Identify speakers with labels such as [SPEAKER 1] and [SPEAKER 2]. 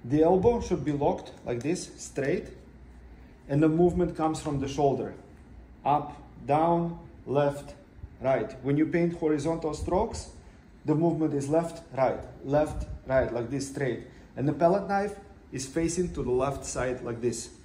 [SPEAKER 1] The elbow should be locked like this, straight, and the movement comes from the shoulder. Up, down, left, right. When you paint horizontal strokes, the movement is left, right, like this, straight. And the palette knife is facing to the left side like this.